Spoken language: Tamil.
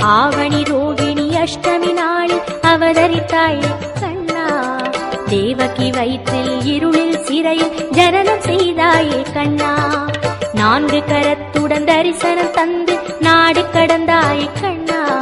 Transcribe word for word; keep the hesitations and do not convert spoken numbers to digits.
ஆவணி ரோகிணி அஷ்டமி நாளில் அவதரித்தாயே கண்ணா. தேவகி வயிற்றில் இருளில் சிறையில் ஜனனம் செய்தாயே கண்ணா. நான்கு கரத்துடன் தரிசனம் தந்து நாடு கடந்தாயே கண்ணா.